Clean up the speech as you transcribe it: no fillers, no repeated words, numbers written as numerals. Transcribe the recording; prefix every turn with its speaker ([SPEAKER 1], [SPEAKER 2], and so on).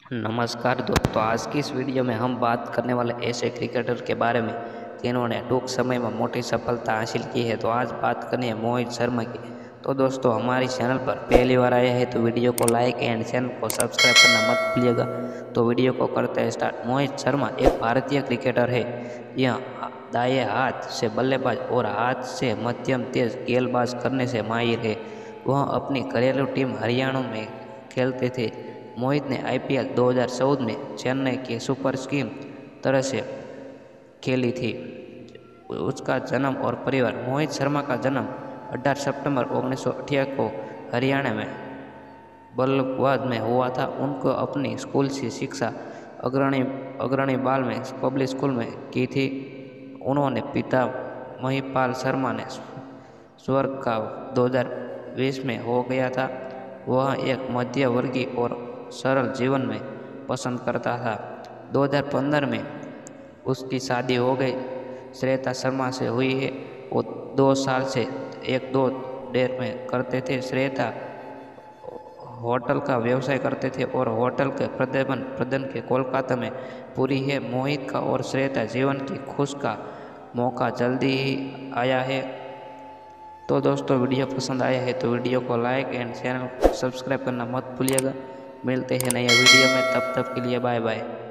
[SPEAKER 1] नमस्कार दोस्तों, आज की इस वीडियो में हम बात करने वाले ऐसे क्रिकेटर के बारे में जिन्होंने टूंक समय में मोटी सफलता हासिल की है। तो आज बात करनी है मोहित शर्मा की। तो दोस्तों, हमारी चैनल पर पहली बार आए हैं तो वीडियो को लाइक एंड चैनल को सब्सक्राइब करना मत भूलिएगा। तो वीडियो को करते हैं स्टार्ट। मोहित शर्मा एक भारतीय क्रिकेटर है। यह दाएं हाथ से बल्लेबाज और हाथ से मध्यम तेज गेंदबाज करने से माहिर है। वह अपनी घरेलू टीम हरियाणा में खेलते थे। मोहित ने आईपीएल 2014 में चेन्नई के सुपर किंग्स तरह से खेली थी। उसका जन्म और परिवार। मोहित शर्मा का जन्म 18 सितंबर 1968 को हरियाणा में बल्लभगढ़ में हुआ था। उनको अपनी स्कूल से शिक्षा अग्रणी बाल में पब्लिक स्कूल में की थी। उन्होंने पिता महिपाल शर्मा ने स्वर्ग का 2020 में हो गया था। वह एक मध्य वर्गीय और सरल जीवन में पसंद करता था। 2015 में उसकी शादी हो गई श्वेता शर्मा से हुई है। वो 2 साल से एक दो डेर में करते थे। श्वेता होटल का व्यवसाय करते थे और होटल के प्रबंधन के कोलकाता में पूरी है। मोहित का और श्वेता जीवन की खुश का मौका जल्दी ही आया है। तो दोस्तों, वीडियो पसंद आया है तो वीडियो को लाइक एंड चैनल को सब्सक्राइब करना मत भूलिएगा। मिलते हैं नए वीडियो में, तब तक के लिए बाय बाय।